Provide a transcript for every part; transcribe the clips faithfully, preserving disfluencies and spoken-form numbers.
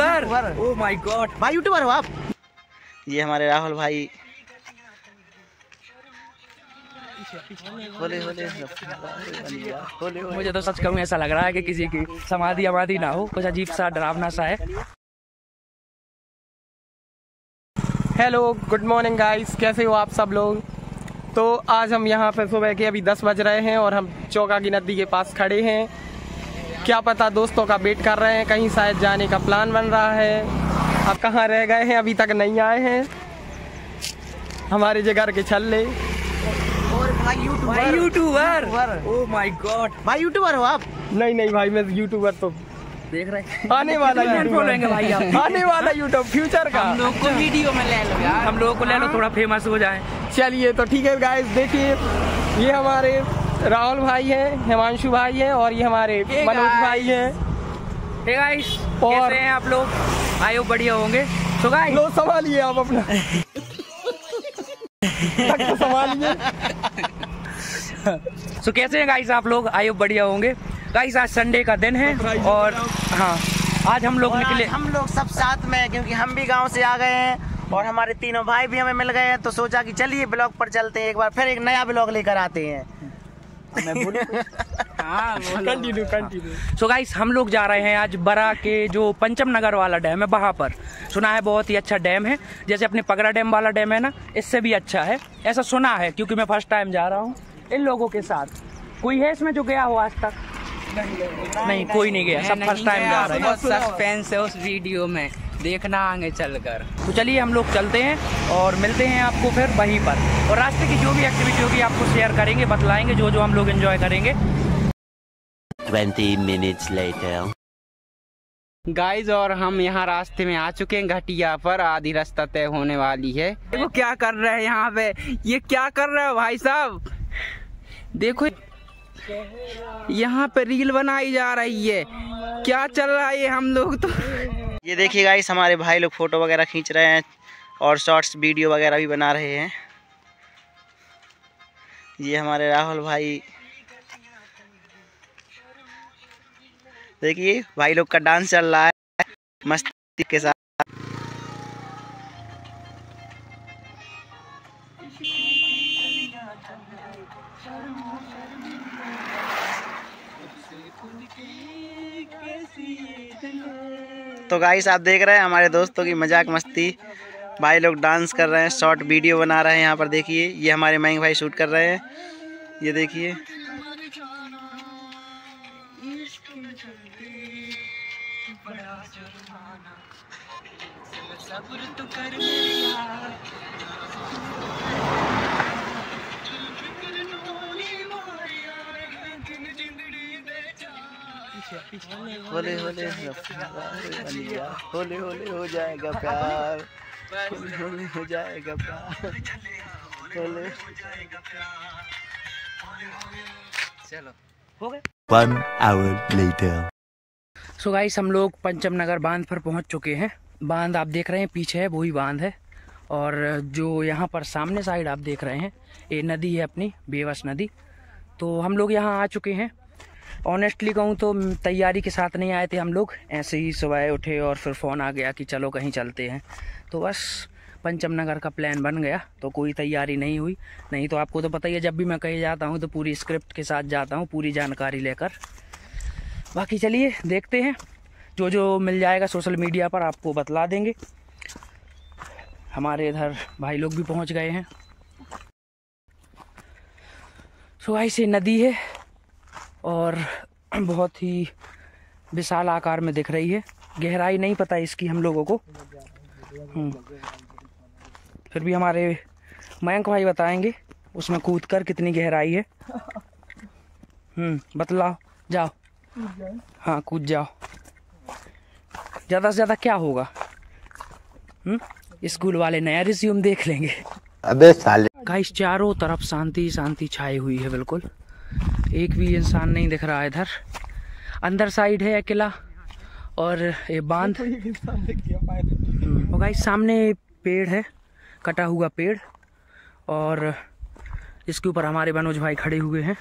YouTuber. Oh my god, भाई YouTuber हो आप? ये हमारे राहुल भाई। होले होले होले। मुझे तो सच कहूँ ऐसा लग रहा है कि किसी की समाधि आबादी ना हो, कुछ अजीब सा डरावना सा है। हेलो, गुड मॉर्निंग गाइस, कैसे हो आप सब लोग? तो आज हम यहाँ पे सुबह के अभी दस बज रहे हैं और हम चौका की नदी के पास खड़े हैं। क्या पता दोस्तों का वेट कर रहे हैं, कहीं शायद जाने का प्लान बन रहा है। अब कहाँ रह गए हैं, अभी तक नहीं आए हैं हमारे जिगर के छल्ले। और भाई यूट्यूबर। भाई यूट्यूबर। ओह माय गॉड, भाई यूट्यूबर हो आप? नहीं नहीं भाई, मैं यूट्यूबर तो देख रहे हैं आने वाला बोलेंगे भाई आप। आने वाला यूट्यूब फ्यूचर का। हम लोग को वीडियो में ले लो यार, हम लोगों को ले लो, थोड़ा फेमस हो जाए। चलिए तो ठीक है गाइस, देखिए ये हमारे राहुल भाई हैं, हिमांशु भाई हैं और ये हमारे मनोज भाई हैं। हे गाइस, और कैसे हैं आप लोग? आयो बढ़िया होंगे। तो गाइस लो संभालिए आप अपना तो संभालिए। तो कैसे हैं गाइस आप लोग? आयो बढ़िया होंगे। गाइस आज संडे का दिन है और हाँ आज हम लोग निकले, हम लोग सब साथ में, क्योंकि हम भी गांव से आ गए हैं और हमारे तीनों भाई भी हमें मिल गए हैं, तो सोचा कि चलिए ब्लॉग पर चलते हैं, एक बार फिर एक नया ब्लॉग लेकर आते हैं। मैं बोलूं? हाँ कंटिन्यू कंटिन्यू। सो गाइस हम लोग जा रहे हैं आज बरा के जो पंचम नगर वाला डैम है वहाँ पर। सुना है बहुत ही अच्छा डैम है, जैसे अपने पगड़ा डैम वाला डैम है ना, इससे भी अच्छा है, ऐसा सुना है, क्योंकि मैं फर्स्ट टाइम जा रहा हूँ इन लोगों के साथ। कोई है इसमें जो गया हो आज तक? नहीं, नहीं कोई नहीं गया, सब फर्स्ट टाइम जा रहे हैं। बहुत सस्पेंस है उस वीडियो में, देखना आगे चलकर। तो चलिए हम लोग चलते हैं और मिलते हैं आपको फिर वहीं पर, और रास्ते की जो भी एक्टिविटी होगी आपको शेयर करेंगे, बतलाएंगे जो जो हम लोग एंजॉय करेंगे। ट्वेंटी मिनट्स लेटर गाइस और हम यहाँ रास्ते में आ चुके हैं घटिया पर, आधी रास्ता तय होने वाली है। देखो क्या कर रहे हैं यहाँ पे, ये क्या कर रहे हो भाई साहब? देखो यहाँ पे रील बनाई जा रही है, क्या चल रहा है ये? हम लोग तो ये देखिए गाइस, हमारे भाई लोग फोटो वगैरह खींच रहे हैं और शॉर्ट्स वीडियो वगैरह भी बना रहे हैं। ये हमारे राहुल भाई, देखिए भाई लोग का डांस चल रहा है मस्ती के साथ। तो गाइस आप देख रहे हैं हमारे दोस्तों की मजाक मस्ती, भाई लोग डांस कर रहे हैं, शॉर्ट वीडियो बना रहे हैं। यहाँ पर देखिए ये हमारे मयंक भाई शूट कर रहे हैं, ये देखिए। होले होले होले होले हो जाएगा प्यार, होले होले हो जाएगा प्यार, होले। चलो हो गए। One hour later. So guys हम लोग पंचम नगर बांध पर पहुंच चुके हैं। बांध आप देख रहे हैं पीछे है, वही बांध है, और जो यहाँ पर सामने साइड आप देख रहे हैं ये नदी है अपनी बेवस नदी। तो हम लोग यहाँ आ चुके हैं। ऑनेस्टली कहूँ तो तैयारी के साथ नहीं आए थे हम लोग, ऐसे ही सुबह उठे और फिर फ़ोन आ गया कि चलो कहीं चलते हैं, तो बस पंचम नगर का प्लान बन गया, तो कोई तैयारी नहीं हुई। नहीं तो आपको तो पता ही है, जब भी मैं कहीं जाता हूँ तो पूरी स्क्रिप्ट के साथ जाता हूँ, पूरी जानकारी लेकर। बाकी चलिए देखते हैं, जो जो मिल जाएगा सोशल मीडिया पर आपको बतला देंगे। हमारे इधर भाई लोग भी पहुँच गए हैं। सो ऐसे नदी है और बहुत ही विशाल आकार में दिख रही है, गहराई नहीं पता इसकी हम लोगों को, फिर भी हमारे मयंक भाई बताएंगे उसमें कूदकर कितनी गहराई है। हम्म बतलाओ, जाओ। हाँ कूद जाओ, ज़्यादा से ज़्यादा क्या होगा, हम्म स्कूल वाले नया रिज्यूम देख लेंगे। अबे साले। गाइस चारों तरफ शांति शांति छाई हुई है, बिल्कुल एक भी इंसान नहीं दिख रहा है इधर। अंदर साइड है अकेला और ये बांध। और गाइस सामने पेड़ है, कटा हुआ पेड़, और इसके ऊपर हमारे मनोज भाई खड़े हुए हैं।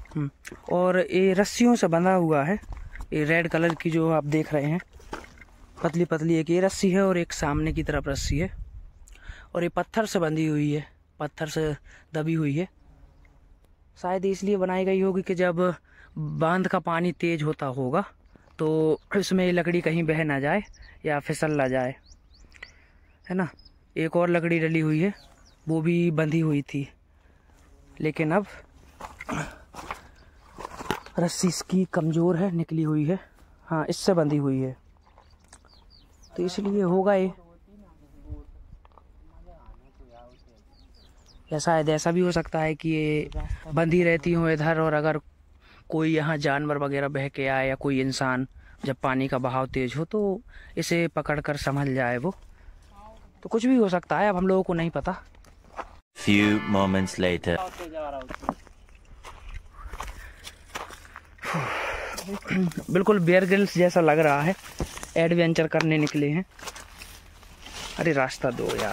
और ये रस्सियों से बंधा हुआ है, ये रेड कलर की जो आप देख रहे हैं, पतली पतली एक ये रस्सी है और एक सामने की तरफ रस्सी है, और ये पत्थर से बंधी हुई है, पत्थर से दबी हुई है। शायद इसलिए बनाई गई होगी कि जब बांध का पानी तेज होता होगा तो इसमें ये लकड़ी कहीं बह ना जाए या फिसल ना जाए, है ना। एक और लकड़ी डली हुई है, वो भी बंधी हुई थी, लेकिन अब रस्सी इसकी कमज़ोर है, निकली हुई है। हाँ, इससे बंधी हुई है, तो इसलिए होगा ये। या शायद ऐसा भी हो सकता है कि ये बंधी रहती हो इधर, और अगर कोई यहाँ जानवर वगैरह बह के आए या कोई इंसान, जब पानी का बहाव तेज हो तो इसे पकड़कर संभल जाए वो, तो कुछ भी हो सकता है, अब हम लोगों को नहीं पता। Few moments later. बिल्कुल बेयर ग्रिल्स जैसा लग रहा है, एडवेंचर करने निकले हैं। अरे रास्ता दो यार।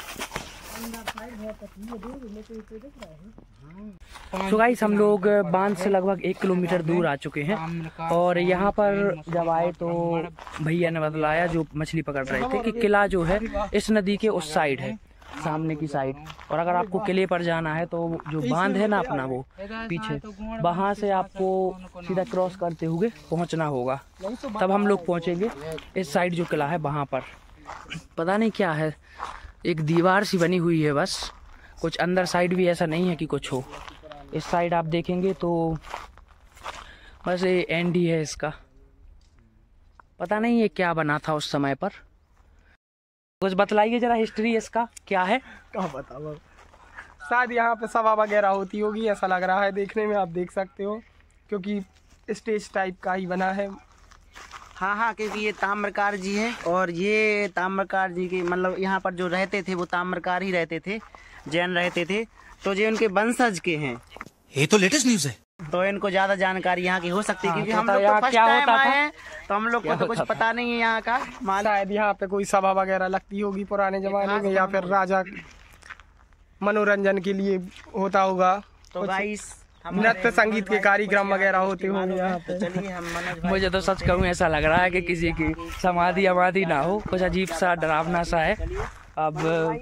तो गाइस हम लोग बांध से लगभग एक किलोमीटर दूर आ चुके हैं, और यहाँ पर जब आए तो भैया ने बतलाया जो मछली पकड़ रहे थे कि किला जो है इस नदी के उस साइड है, सामने की साइड, और अगर आपको किले पर जाना है तो जो बांध है ना अपना वो पीछे, वहाँ से आपको सीधा क्रॉस करते हुए पहुँचना होगा, तब हम लोग पहुँचेंगे इस साइड जो किला है वहाँ पर। पता नहीं क्या है, एक दीवार सी बनी हुई है बस, कुछ अंदर साइड भी ऐसा नहीं है कि कुछ हो। इस साइड आप देखेंगे तो बस ये एंड ही है इसका। पता नहीं ये क्या बना था उस समय पर, कुछ बतलाइए जरा हिस्ट्री इसका क्या है। क्या बताओ, शायद यहाँ पे सभा वगैरह होती होगी, ऐसा लग रहा है देखने में, आप देख सकते हो, क्योंकि स्टेज टाइप का ही बना है। हाँ हाँ, क्योंकि ये ताम्रकार जी हैं, और ये ताम्रकार जी के मतलब यहाँ पर जो रहते थे वो ताम्रकार ही रहते थे, जैन रहते थे, तो ये उनके वंशज के हैं। ये तो लेटेस्ट न्यूज़ है, तो इनको ज्यादा जानकारी यहाँ की हो सकती है, हाँ, क्योंकि तो हम लोग यहाँ तो फर्स्ट क्या टाइम होता आए था? हैं, तो हम लोग को तो कुछ पता नहीं है यहाँ का। शायद यहाँ पे कोई सभा वगैरह लगती होगी पुराने जमाने में, या फिर राजा मनोरंजन के लिए होता होगा, तो गाइस नृत्य संगीत के कार्यक्रम वगैरह होते होंगे यहाँ पे। चलिए हम मनोज भाई, मुझे तो सच कहूँ ऐसा लग रहा है कि किसी की समाधि अमाधि ना हो, कुछ अजीब सा डरावना सा है। अब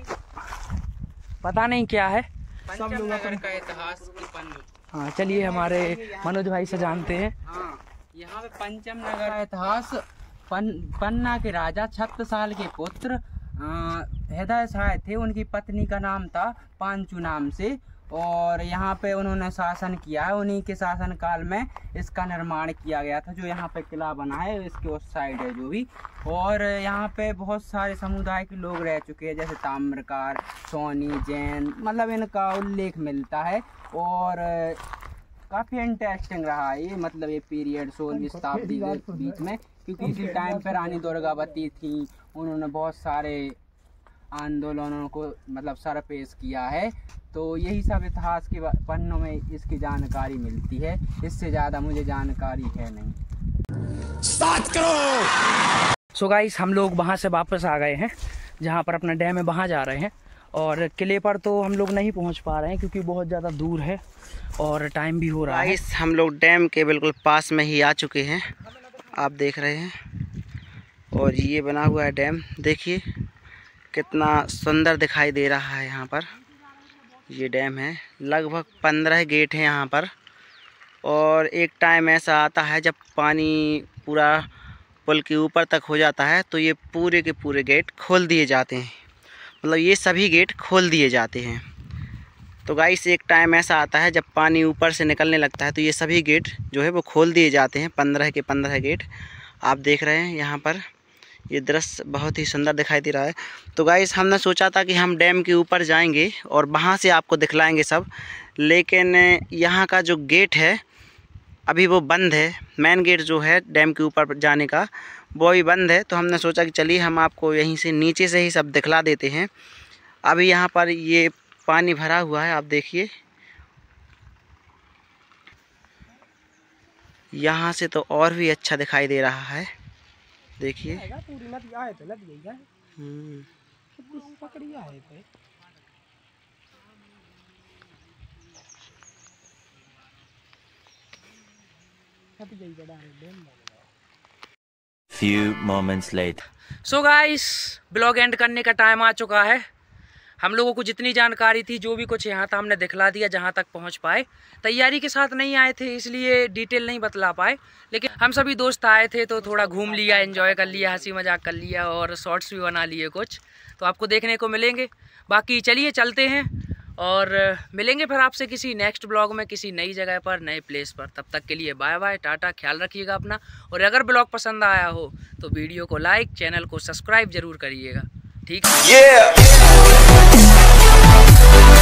पता नहीं क्या है, सब लोग का इतिहास की पन्नी। हाँ चलिए हमारे मनोज भाई से जानते हैं। हाँ, यहाँ पे पंचम नगर का इतिहास, पन, पन्ना के राजा छत्र साल के पुत्र हृदय शाह थे, उनकी पत्नी का नाम था पांचू नाम से, और यहाँ पे उन्होंने शासन किया है। उन्हीं के शासन काल में इसका निर्माण किया गया था, जो यहाँ पे किला बना है इसके उस साइड है जो भी। और यहाँ पे बहुत सारे समुदाय के लोग रह चुके हैं, जैसे ताम्रकार, सोनी, जैन, मतलब इनका उल्लेख मिलता है। और काफ़ी इंटरेस्टिंग रहा है ये, मतलब ये पीरियड सोलहवीं शताब्दी के बीच में, क्योंकि इसी टाइम पर रानी दुर्गावती थी, उन्होंने बहुत सारे आंदोलनों को मतलब सर पेश किया है। तो यही सब इतिहास के पन्नों में इसकी जानकारी मिलती है, इससे ज़्यादा मुझे जानकारी है नहीं। स्टार्ट करो। सो गाइस हम लोग वहाँ से वापस आ गए हैं, जहाँ पर अपना डैम है वहाँ जा रहे हैं, और किले पर तो हम लोग नहीं पहुँच पा रहे हैं क्योंकि बहुत ज़्यादा दूर है और टाइम भी हो रहा है। गाइस हम लोग डैम के बिल्कुल पास में ही आ चुके हैं, आप देख रहे हैं, और ये बना हुआ है डैम, देखिए कितना सुंदर दिखाई दे रहा है। यहाँ पर ये डैम है, लगभग पंद्रह गेट हैं यहाँ पर, और एक टाइम ऐसा आता है जब पानी पूरा पुल के ऊपर तक हो जाता है तो ये पूरे के पूरे गेट खोल दिए जाते हैं, मतलब ये सभी गेट खोल दिए जाते हैं। तो गाइस एक टाइम ऐसा आता है जब पानी ऊपर से निकलने लगता है तो ये सभी गेट जो है वो खोल दिए जाते हैं, पंद्रह के पंद्रह गेट आप देख रहे हैं। यहाँ पर ये दृश्य बहुत ही सुंदर दिखाई दे रहा है। तो गाइस हमने सोचा था कि हम डैम के ऊपर जाएंगे और वहाँ से आपको दिखलाएंगे सब, लेकिन यहाँ का जो गेट है अभी वो बंद है, मेन गेट जो है डैम के ऊपर जाने का वो अभी बंद है। तो हमने सोचा कि चलिए हम आपको यहीं से नीचे से ही सब दिखला देते हैं। अभी यहाँ पर ये पानी भरा हुआ है, आप देखिए, यहाँ से तो और भी अच्छा दिखाई दे रहा है, देखिए। Hmm few moments later. So guys, blog end करने का टाइम आ चुका है। हम लोगों को जितनी जानकारी थी, जो भी कुछ यहाँ था, हमने दिखला दिया जहाँ तक पहुँच पाए। तैयारी के साथ नहीं आए थे, इसलिए डिटेल नहीं बतला पाए, लेकिन हम सभी दोस्त आए थे तो थोड़ा घूम लिया, एंजॉय कर लिया, हंसी मजाक कर लिया और शॉर्ट्स भी बना लिए कुछ, तो आपको देखने को मिलेंगे। बाकी चलिए चलते हैं और मिलेंगे फिर आपसे किसी नेक्स्ट ब्लॉग में, किसी नई जगह पर, नए प्लेस पर। तब तक के लिए बाय बाय, टाटा, ख्याल रखिएगा अपना। और अगर ब्लॉग पसंद आया हो तो वीडियो को लाइक, चैनल को सब्सक्राइब जरूर करिएगा, ठीक है?